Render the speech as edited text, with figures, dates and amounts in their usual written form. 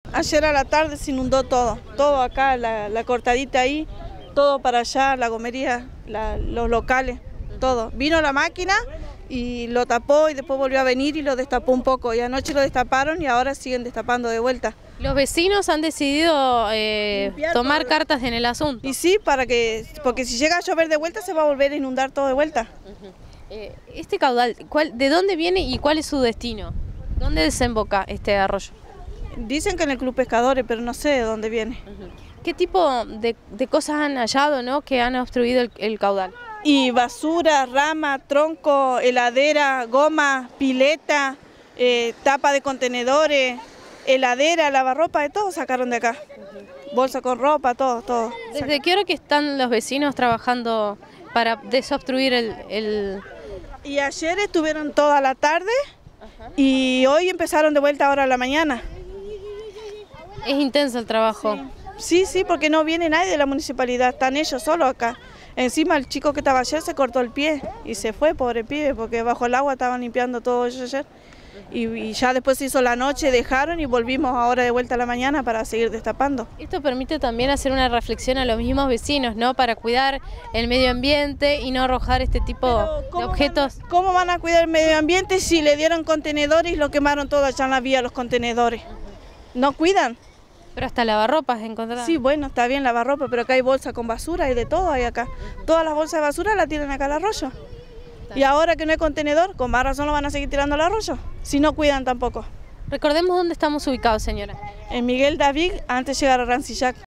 Ayer a la tarde se inundó todo acá, la cortadita ahí, todo para allá, la gomería, los locales, todo. Vino la máquina y lo tapó y después volvió a venir y lo destapó un poco. Y anoche lo destaparon y ahora siguen destapando de vuelta. Los vecinos han decidido tomar todo. cartas en el asunto. Y sí, porque si llega a llover de vuelta se va a volver a inundar todo de vuelta. Este caudal, ¿de dónde viene y cuál es su destino? ¿Dónde desemboca este arroyo? Dicen que en el Club Pescadores, pero no sé de dónde viene. ¿Qué tipo de cosas han hallado, ¿no?, que han obstruido el caudal? Y basura, rama, tronco, heladera, goma, pileta, tapa de contenedores, heladera, lavarropa, de todo sacaron de acá. Bolsa con ropa, todo. ¿Desde qué hora que están los vecinos trabajando para desobstruir el...? Y ayer estuvieron toda la tarde y hoy empezaron de vuelta ahora a la mañana. Es intenso el trabajo. Sí, porque no viene nadie de la municipalidad, están ellos solos acá. Encima el chico que estaba ayer se cortó el pie y se fue, pobre pibe, porque bajo el agua estaban limpiando todo ellos ayer. Y ya después se hizo la noche, dejaron y volvimos ahora de vuelta a la mañana para seguir destapando. Esto permite también hacer una reflexión a los mismos vecinos, ¿no?, para cuidar el medio ambiente y no arrojar este tipo de objetos. ¿Cómo van a cuidar el medio ambiente si le dieron contenedores y lo quemaron todo allá en la vía, los contenedores? ¿No cuidan? Pero hasta lavarropas encontraron. Sí, bueno, está bien lavarropa, pero acá hay bolsa con basura y de todo hay acá. Todas las bolsas de basura las tiran acá al arroyo. Y ahora que no hay contenedor, con más razón lo van a seguir tirando al arroyo, si no cuidan tampoco. Recordemos dónde estamos ubicados, señora. En Miguel David, antes de llegar a Rancillac.